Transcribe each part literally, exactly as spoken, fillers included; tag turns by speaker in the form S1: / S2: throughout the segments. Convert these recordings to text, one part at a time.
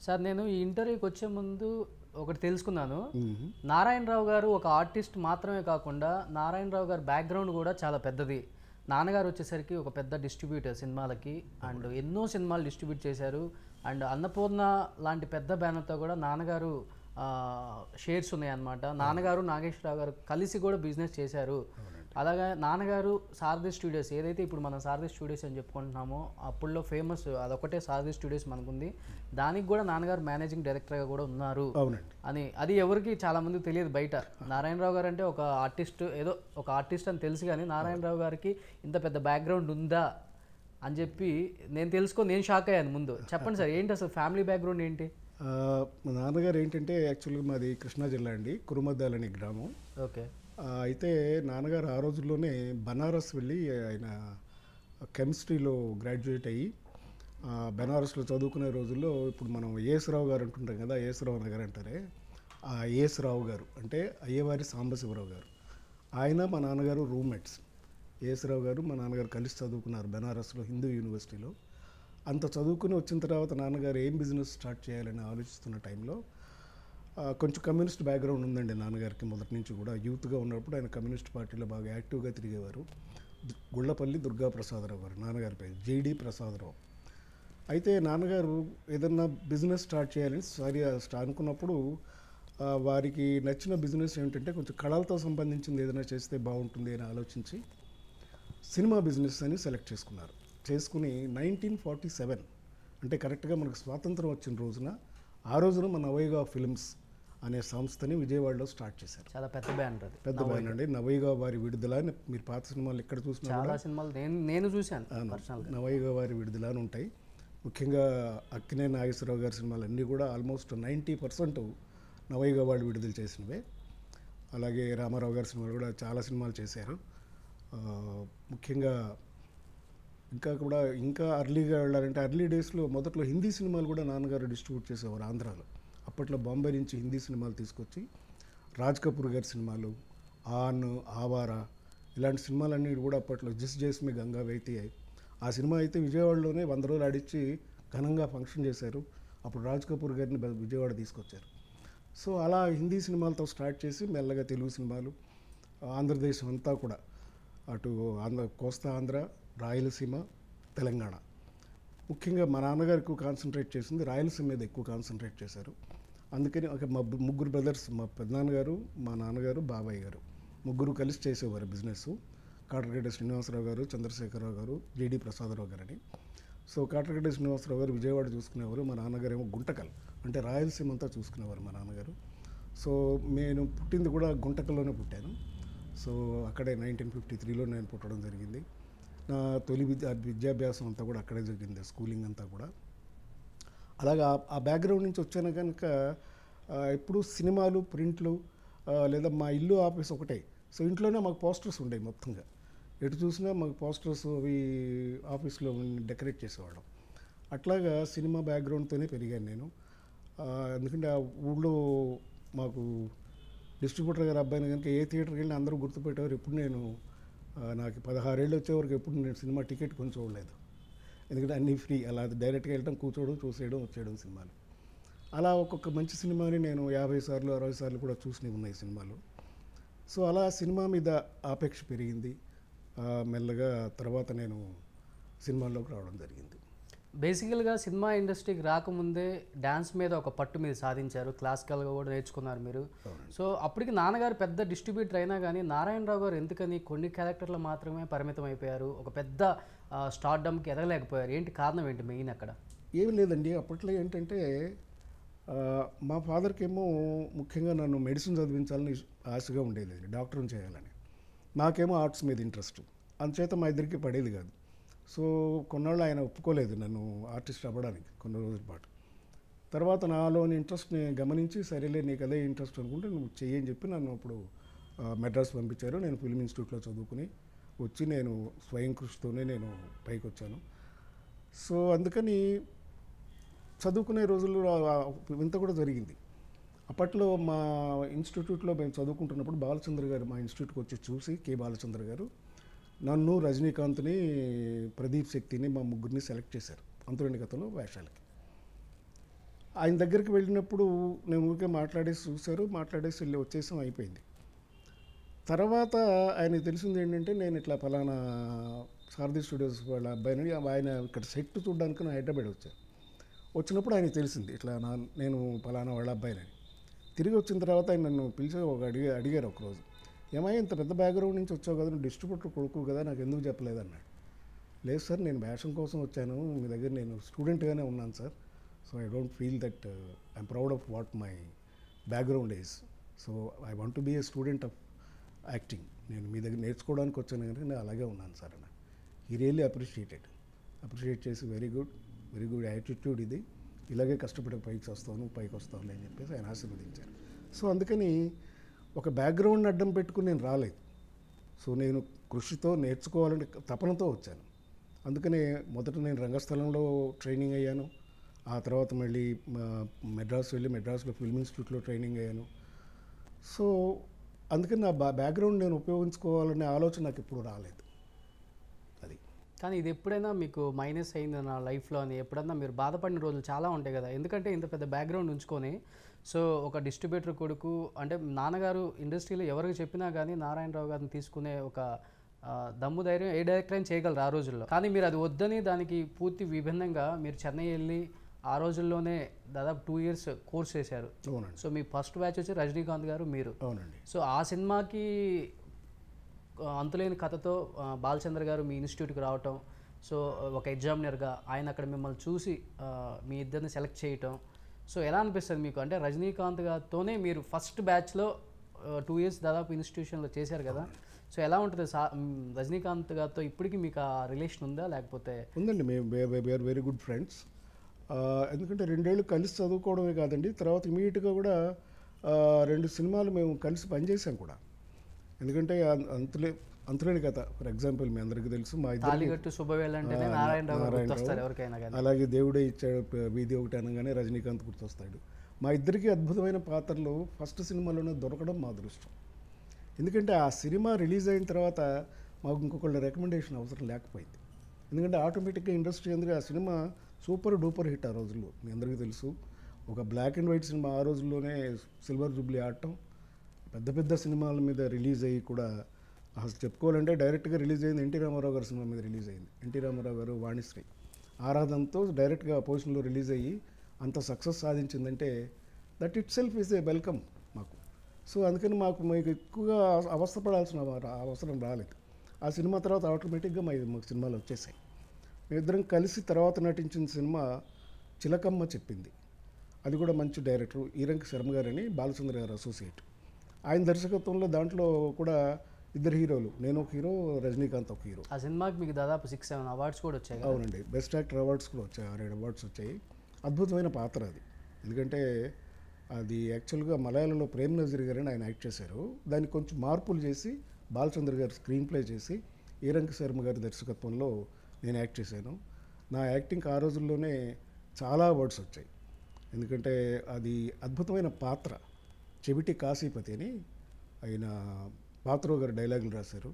S1: Sir నేను ఈ ఇంటర్వ్యూకి వచ్చే ముందు ఒకటి తెలుసుకున్నాను. నారాయణరావు గారు ఒక ఆర్టిస్ట్ మాత్రమే కాకుండా నారాయణరావు గారి బ్యాక్గ్రౌండ్ కూడా చాలా పెద్దది. నాన్నగారు వచ్చేసరికి ఒక పెద్ద డిస్ట్రిబ్యూటర్ సినిమాలకి అండ్ ఎన్నో సినిమాలు డిస్ట్రిబ్యూట్ చేశారు. అండ్ అన్నపూర్ణ లాంటి పెద్ద బ్యానర్తో కూడా నాన్నగారు షేర్స్ ఉన్నాయన్నమాట. నాన్నగారు నాగేశ్వరరావు గారు కలిసి కూడా బిజినెస్ చేశారు. అలాగే నాన్నగారు సారథి స్టూడియోస్ ఏదైతే ఇప్పుడు మనం సారథి స్టూడియోస్ అని చెప్పుకుంటున్నామో అప్పుడులో ఫేమస్ అదొకటే సారథి స్టూడియోస్ మనకుంది. దానికి కూడా నాన్నగారు మేనేజింగ్ డైరెక్టర్గా కూడా ఉన్నారు అని అది ఎవరికి చాలా మందికి తెలియదు బయట. నారాయణరావు గారు అంటే ఒక ఆర్టిస్ట్ ఏదో ఒక ఆర్టిస్ట్ అని తెలుసు, కానీ నారాయణరావు గారికి ఇంత పెద్ద బ్యాక్గ్రౌండ్ ఉందా అని చెప్పి నేను తెలుసుకొని నేను షాక్ అయ్యాను. ముందు చెప్పండి సార్, ఏంటి అసలు ఫ్యామిలీ బ్యాక్గ్రౌండ్ ఏంటి?
S2: మా నాన్నగారు ఏంటంటే యాక్చువల్గా మాది కృష్ణా జిల్లా అండి, కురుమద్దాల్ అనే గ్రామం.
S1: ఓకే. అయితే
S2: నాన్నగారు ఆ రోజుల్లోనే బనారస్ వెళ్ళి ఆయన కెమిస్ట్రీలో గ్రాడ్యుయేట్ అయ్యి బెనారస్లో చదువుకునే రోజుల్లో ఇప్పుడు మనం ఏఎస్ రావు గారు అంటుంటాం కదా, ఏఎస్ రావు నగర్ అంటారే, ఆ ఏఎస్ రావు గారు అంటే అయ్యవారి సాంబశివరావు గారు, ఆయన మా నాన్నగారు రూమ్మేట్స్. ఏఎస్ రావు గారు మా నాన్నగారు కలిసి చదువుకున్నారు బెనారస్లో హిందూ యూనివర్సిటీలో. అంత చదువుకుని వచ్చిన తర్వాత నాన్నగారు ఏం బిజినెస్ స్టార్ట్ చేయాలని ఆలోచిస్తున్న టైంలో కొంచెం కమ్యూనిస్ట్ బ్యాక్గ్రౌండ్ ఉందండి నాన్నగారికి. మొదటి నుంచి కూడా యూత్గా ఉన్నప్పుడు ఆయన కమ్యూనిస్ట్ పార్టీలో బాగా యాక్టివ్గా తిరిగేవారు. గుళ్ళపల్లి దుర్గా ప్రసాదరావు గారు నాన్నగారి పేరు, జేడి ప్రసాదరావు. అయితే నాన్నగారు ఏదన్నా బిజినెస్ స్టార్ట్ చేయాలని సరి అనుకున్నప్పుడు వారికి నచ్చిన బిజినెస్ ఏమిటంటే కొంచెం కళలతో సంబంధించింది ఏదైనా చేస్తే బాగుంటుంది అని ఆలోచించి సినిమా బిజినెస్ అని సెలెక్ట్ చేసుకున్నారు. చేసుకుని నైన్టీన్ ఫార్టీ సెవెన్ అంటే కరెక్ట్గా మనకు స్వాతంత్రం వచ్చిన రోజున ఆ రోజున మన నవయుగ ఫిల్మ్స్ అనే సంస్థని విజయవాడలో స్టార్ట్ చేశారు.
S1: చాలా పెద్ద బ్యానర్ అది.
S2: పెద్ద బ్యానర్ అండి. నవయుగ వారి విడుదల అని మీరు పాత సినిమాలు ఎక్కడ చూసినా
S1: చాలా సినిమాలు నేను నేను చూశాను.
S2: నవయుగ వారి విడుదల అని ఉంటాయి. ముఖ్యంగా అక్కినే నాగేశ్వరరావు గారి సినిమాలు అన్నీ కూడా ఆల్మోస్ట్ నైంటీ పర్సెంట్ నవయుగ వాళ్ళు విడుదల చేసినవే. అలాగే రామారావు గారి సినిమాలు కూడా చాలా సినిమాలు చేశారు. ముఖ్యంగా ఇంకా కూడా ఇంకా అర్లీగా వెళ్ళాలంటే అర్లీ డేస్లో మొదట్లో హిందీ సినిమాలు కూడా నాన్నగారు డిస్ట్రిబ్యూట్ చేసేవారు ఆంధ్రాలో. అప్పట్లో బాంబే నుంచి హిందీ సినిమాలు తీసుకొచ్చి రాజ్ కపూర్ గారి సినిమాలు, ఆన్, ఆవారా ఇలాంటి సినిమాలన్నీ కూడా అప్పట్లో జిస్ జేస్మి గంగా వైతి ఆ సినిమా అయితే విజయవాడలోనే వంద రోజులు ఆడిచ్చి ఘనంగా ఫంక్షన్ చేశారు. అప్పుడు రాజ్ కపూర్ గారిని విజయవాడ తీసుకొచ్చారు. సో అలా హిందీ సినిమాలతో స్టార్ట్ చేసి మెల్లగా తెలుగు సినిమాలు, ఆంధ్రదేశం అంతా కూడా అటు ఆంధ్ర కోస్తా ఆంధ్ర, రాయలసీమ, తెలంగాణ, ముఖ్యంగా మా నాన్నగారు ఎక్కువ కాన్సన్ట్రేట్ చేసింది రాయలసీమ మీద ఎక్కువ కాన్సన్ట్రేట్ చేశారు. అందుకని ఒక మా ముగ్గురు బ్రదర్స్, మా పెద్దనాన్నగారు, మా నాన్నగారు, బాబాయ్ గారు ముగ్గురు కలిసి చేసేవారు బిజినెస్. కాటరగడ్డ శ్రీనివాసరావు గారు, చంద్రశేఖరరావు గారు, జేడి ప్రసాదరావు గారని. సో కాటరగడ్డ శ్రీనివాసరావు గారు విజయవాడ చూసుకునేవారు, మా నాన్నగారు ఏమో గుంటకల్ అంటే రాయలసీమ అంతా చూసుకునేవారు మా నాన్నగారు. సో నేను పుట్టింది కూడా గుంటకల్లోనే పుట్టాను. సో అక్కడే నైన్టీన్ ఫిఫ్టీ త్రీలో నేను పుట్టడం జరిగింది. నా తొలి విద్యా విద్యాభ్యాసం అంతా కూడా అక్కడే జరిగింది, స్కూలింగ్ అంతా కూడా. అలాగా ఆ బ్యాక్గ్రౌండ్ నుంచి వచ్చాను కనుక ఎప్పుడు సినిమాలు, ప్రింట్లు లేదా మా ఇల్లు ఆఫీస్ ఒకటే. సో ఇంట్లోనే మాకు పోస్టర్స్ ఉండేవి మొత్తంగా. ఎటు చూసినా మాకు పోస్టర్స్ అవి ఆఫీస్లో డెకరేట్ చేసేవాళ్ళం. అట్లాగా సినిమా బ్యాక్గ్రౌండ్తోనే పెరిగాను నేను. ఎందుకంటే ఆ ఊళ్ళో మాకు డిస్ట్రిబ్యూటర్ గారు అబ్బాయిని కనుక ఏ థియేటర్కి వెళ్ళి అందరూ గుర్తుపెట్టేవారు. ఎప్పుడు నేను నాకు పదహారేళ్ళు వచ్చేవరకు ఎప్పుడు నేను సినిమా టికెట్ కొని చూడలేదు. ఎందుకంటే అన్నీ ఫ్రీ, అలా డైరెక్ట్గా వెళ్ళడం, కూర్చోవడం, చూసేయడం, వచ్చేయడం సినిమాలు. అలా ఒక్కొక్క మంచి సినిమాని నేను యాభై సార్లు అరవై సార్లు కూడా చూసినవి ఉన్నాయి సినిమాలు. సో అలా సినిమా మీద ఆపేక్ష పెరిగింది. మెల్లగా తర్వాత నేను సినిమాల్లోకి రావడం జరిగింది.
S1: బేసికల్గా సినిమా ఇండస్ట్రీకి రాకముందే డ్యాన్స్ మీద ఒక పట్టు మీద సాధించారు, క్లాసికల్గా కూడా నేర్చుకున్నారు మీరు. సో అప్పటికి నాన్నగారు పెద్ద డిస్ట్రిబ్యూటర్ అయినా కానీ నారాయణరావు గారు ఎందుకని కొన్ని క్యారెక్టర్లు మాత్రమే పరిమితం అయిపోయారు, ఒక పెద్ద స్టార్డమ్కి ఎదగలేకపోయారు? ఏంటి కారణం, ఏంటి మెయిన్ అక్కడ?
S2: ఏమి లేదండి, అప్పట్లో ఏంటంటే మా ఫాదర్కి ఏమో ముఖ్యంగా నన్ను మెడిసిన్ చదివించాలని ఆశగా ఉండేది, డాక్టర్ని చేయాలని. నాకేమో ఆర్ట్స్ మీద ఇంట్రెస్ట్, అందుచేత మా ఇద్దరికి పడేది కాదు. సో కొన్నాళ్ళు ఆయన ఒప్పుకోలేదు నన్ను ఆర్టిస్ట్ అవ్వడానికి కొన్ని రోజుల పాటు. తర్వాత నాలోని ఇంట్రెస్ట్ని గమనించి సరేలే నీకు అదే ఇంట్రెస్ట్ అనుకుంటే నువ్వు చెయ్యని చెప్పి నన్ను అప్పుడు మెడ్రాస్ పంపించారు. నేను ఫిల్మ్ ఇన్స్టిట్యూట్లో చదువుకుని వచ్చి నేను స్వయం కృషితోనే నేను పైకి వచ్చాను. సో అందుకని చదువుకునే రోజుల్లో ఇంత కూడా జరిగింది. అప్పట్లో మా ఇన్స్టిట్యూట్లో మేము చదువుకుంటున్నప్పుడు బాలచంద్ర గారు మా ఇన్స్టిట్యూట్కి వచ్చి చూసి, కె బాలచంద్ర గారు నన్ను, రజనీకాంత్ని, ప్రదీప్ శక్తిని మా ముగ్గురిని సెలెక్ట్ చేశారు అంతులేని కథలో వేషాలకి. ఆయన దగ్గరికి వెళ్ళినప్పుడు నేను ఊరికే మాట్లాడేసి చూశారు, మాట్లాడేసి వెళ్ళి వచ్చేసాం, అయిపోయింది. తర్వాత ఆయనకి తెలిసింది ఏంటంటే నేను ఇట్లా ఫలానా సారథి స్టూడియోస్ వాళ్ళ అబ్బాయిని, ఆయన ఇక్కడ సెట్ చూడడానికి నా హైదరాబాద్ వచ్చాను. వచ్చినప్పుడు ఆయనకి తెలిసింది ఇట్లా నా నేను ఫలానా వాళ్ళ అబ్బాయిని. తిరిగి వచ్చిన తర్వాత ఆయన నన్ను పిలిచి ఒక అడిగి అడిగారు ఒకరోజు, ఏమయ్య ఇంత పెద్ద బ్యాక్గ్రౌండ్ నుంచి వచ్చావు కదా, నువ్వు డిస్ట్రిబ్యూటర్ కొడుకు కదా, నాకు ఎందుకు చెప్పలేదన్నాడు. లేదు సార్, నేను వ్యాషన్ కోసం వచ్చాను, మీ దగ్గర నేను స్టూడెంట్గానే ఉన్నాను sir. So I don't feel that I'm proud of what my background is. So I want to be a student of acting. నేను మీ దగ్గర నేర్చుకోవడానికి వచ్చాను కానీ నేను అలాగే ఉన్నాను సార్ అన్న. ఈ రియల్లీ అప్రిషియేటెడ్ అప్రిషియేట్ చేసి very good very good attitude ఇది, ఇలాగే కష్టపడి పైకి వస్తాను పైకి వస్తాను అని చెప్పేసి ఆయన ఆశీర్వదించారు. సో అందుకని ఒక బ్యాక్గ్రౌండ్ అడ్డం పెట్టుకుని నేను రాలేదు. సో నేను కృషితో నేర్చుకోవాలని తపనతో వచ్చాను. అందుకనే మొదట నేను రంగస్థలంలో ట్రైనింగ్ అయ్యాను. ఆ తర్వాత మళ్ళీ మెడ్రాస్ వెళ్ళి మెడ్రాస్లో ఫిల్మ్ ఇన్స్టిట్యూట్లో ట్రైనింగ్ అయ్యాను. సో అందుకని నా బా బ్యాక్గ్రౌండ్ నేను ఉపయోగించుకోవాలనే ఆలోచన నాకు ఎప్పుడు రాలేదు. అది
S1: కానీ ఇది ఎప్పుడైనా మీకు మైనస్ అయింది నా లైఫ్లో అని ఎప్పుడన్నా మీరు బాధపడిన రోజులు చాలా ఉంటాయి కదా? ఎందుకంటే ఇంత పెద్ద బ్యాక్గ్రౌండ్ ఉంచుకొని సో ఒక డిస్ట్రిబ్యూటర్ కొడుకు అంటే నాన్నగారు ఇండస్ట్రీలో ఎవరికి చెప్పినా కానీ నారాయణరావు గారిని తీసుకునే ఒక దమ్ము ధైర్యం ఏ డైరెక్టర్ అయినా చేయగలరు ఆ రోజుల్లో. కానీ మీరు అది వద్దని దానికి పూర్తి విభిన్నంగా మీరు చెన్నై వెళ్ళి ఆ రోజుల్లోనే దాదాపు టూ ఇయర్స్ కోర్స్ చేశారు.
S2: అవునండి.
S1: సో మీ ఫస్ట్ బ్యాచ్ వచ్చి రజనీకాంత్ గారు మీరు.
S2: అవునండి.
S1: సో ఆ సినిమాకి అంతులేని కథతో బాలచంద్ర గారు మీ ఇన్స్టిట్యూట్కి రావటం, సో ఒక ఎగ్జామినర్గా ఆయన అక్కడ మిమ్మల్ని చూసి మీ ఇద్దరిని సెలెక్ట్ చేయటం, సో ఎలా అనిపిస్తుంది మీకు? అంటే రజనీకాంత్ గారితోనే మీరు ఫస్ట్ బ్యాచ్లో టూ ఇయర్స్ దాదాపు ఇన్స్టిట్యూషన్లో చేశారు కదా, సో ఎలా ఉంటుంది సా రజనీకాంత్ గారితో ఇప్పటికీ మీకు ఆ రిలేషన్ ఉందా లేకపోతే?
S2: ఉందండి, మేము వీఆర్ వెరీ గుడ్ ఫ్రెండ్స్. ఎందుకంటే రెండేళ్ళు కలిసి చదువుకోవడమే కాదండి, తర్వాత ఇమీడియట్గా కూడా రెండు సినిమాలు మేము కలిసి పనిచేసాం కూడా. ఎందుకంటే అంతులే అంతులేని కథ ఫర్ ఎగ్జాంపుల్ మీ అందరికీ తెలుసు, మా ఇద్దరు అలాగే దేవుడే ఇచ్చాడు వీధి ఒకటి అనగానే రజనీకాంత్ గుర్తొస్తాడు. మా ఇద్దరికి అద్భుతమైన పాత్రలు ఫస్ట్ సినిమాలోనే దొరకడం మా అదృష్టం. ఎందుకంటే ఆ సినిమా రిలీజ్ అయిన తర్వాత మాకు ఇంకొకళ్ళ రికమెండేషన్ అవసరం లేకపోయింది. ఎందుకంటే ఆటోమేటిక్గా ఇండస్ట్రీ ఎందుకు ఆ సినిమా సూపర్ డూపర్ హిట్ ఆ రోజుల్లో మీ అందరికీ తెలుసు. ఒక బ్లాక్ అండ్ వైట్ సినిమా ఆ రోజుల్లోనే సిల్వర్ జూబ్లీ ఆడటం, పెద్ద పెద్ద సినిమాల మీద రిలీజ్ అయ్యి కూడా అసలు చెప్పుకోవాలంటే డైరెక్ట్గా రిలీజ్ అయింది ఎన్టీ రామారావు గారి సినిమా మీద రిలీజ్ అయింది. ఎన్టీ రామారావు గారు వాణిశ్రీ ఆరాధనతో డైరెక్ట్గా పొజిషన్లో రిలీజ్ అయ్యి అంత సక్సెస్ సాధించిందంటే that itself is a welcome మాకు. సో అందుకని మాకు మీకు ఎక్కువగా అవస్థపడాల్సిన అవసరం రాలేదు. ఆ సినిమా తర్వాత ఆటోమేటిక్గా మా మాకు సినిమాలు వచ్చేసాయి. మేమిద్దరం కలిసి తర్వాత నటించిన సినిమా చిలకమ్మ చెప్పింది. అది కూడా మంచి డైరెక్టర్ ఈరంకి శర్మ గారని బాలచంద్ర గారు అసోసియేట్, ఆయన దర్శకత్వంలో దాంట్లో కూడా ఇద్దరు హీరోలు, నేను ఒక హీరో, రజనీకాంత్ ఒక హీరో.
S1: ఆ సినిమాకి మీకు దాదాపు సిక్స్ సెవెన్ అవార్డ్స్ కూడా వచ్చాయి.
S2: అవునండి, బెస్ట్ యాక్టర్ అవార్డ్స్ కూడా వచ్చాయి, ఆరేడు అవార్డ్స్ వచ్చాయి. అద్భుతమైన పాత్ర అది. ఎందుకంటే అది యాక్చువల్గా మలయాళంలో ప్రేమ్ నజీర్ గారని ఆయన యాక్ట్ చేశారు. దానికి కొంచెం మార్పులు చేసి బాలచంద్ర గారు స్క్రీన్ ప్లే చేసి ఈరంకి శర్మ గారి దర్శకత్వంలో నేను యాక్ట్ చేశాను. నా యాక్టింగ్కి ఆ రోజుల్లోనే చాలా అవార్డ్స్ వచ్చాయి. ఎందుకంటే అది అద్భుతమైన పాత్ర. చెవిటి కాశీపతి అని ఆయన పాత్రో గారు డైలాగులు రాశారు,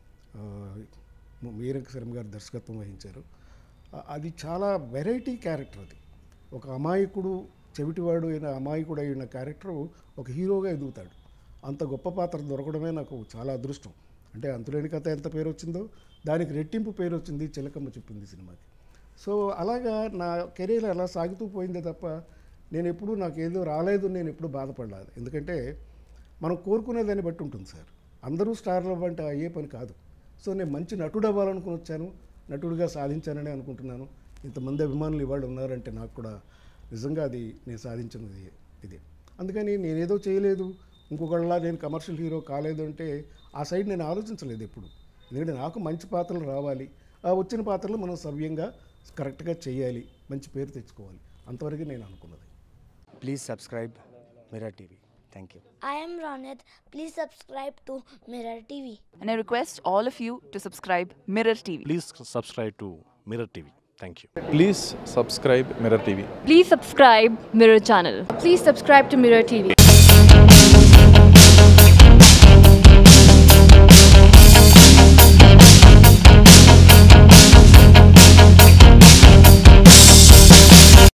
S2: ఈరంకి శర్మ గారు దర్శకత్వం వహించారు. అది చాలా వెరైటీ క్యారెక్టర్. అది ఒక అమాయకుడు, చెవిటివాడు అయిన అమాయకుడు అయిన క్యారెక్టరు ఒక హీరోగా ఎదుగుతాడు. అంత గొప్ప పాత్ర దొరకడమే నాకు చాలా అదృష్టం. అంటే అంతులేని కథ ఎంత పేరు వచ్చిందో దానికి రెట్టింపు పేరు వచ్చింది చిలకమ్మ చెప్పింది సినిమాకి. సో అలాగా నా కెరీర్ అలా సాగుతూ పోయిందే తప్ప నేను ఎప్పుడూ నాకు ఏదో రాలేదు నేను ఎప్పుడు బాధపడలేదు. ఎందుకంటే మనం కోరుకునే దాన్ని బట్టి ఉంటుంది సార్. అందరూ స్టార్లు అవ్వంటే అయ్యే పని కాదు. సో నేను మంచి నటుడు అవ్వాలనుకుని వచ్చాను, నటుడిగా సాధించానని అనుకుంటున్నాను. ఇంతమంది అభిమానులు ఇవాళ ఉన్నారంటే నాకు కూడా నిజంగా అది నేను సాధించినది ఇదే. అందుకని నేనేదో చేయలేదు, ఇంకొకళ్ళ నేను కమర్షియల్ హీరో కాలేదు అంటే ఆ సైడ్ నేను ఆలోచించలేదు ఎప్పుడు. ఎందుకంటే నాకు మంచి పాత్రలు రావాలి, ఆ వచ్చిన పాత్రలు మనం సవ్యంగా కరెక్ట్గా చేయాలి, మంచి పేరు తెచ్చుకోవాలి, అంతవరకు నేను అనుకున్నది.
S3: Please subscribe Mirror TV. Thank you.
S4: I am Ronit. Please subscribe to Mirror T V.
S5: And I request all of you to subscribe Mirror T V.
S6: Please subscribe to Mirror T V. Thank you.
S7: Please subscribe Mirror T V.
S8: Please subscribe Mirror channel.
S9: Please subscribe to Mirror T V.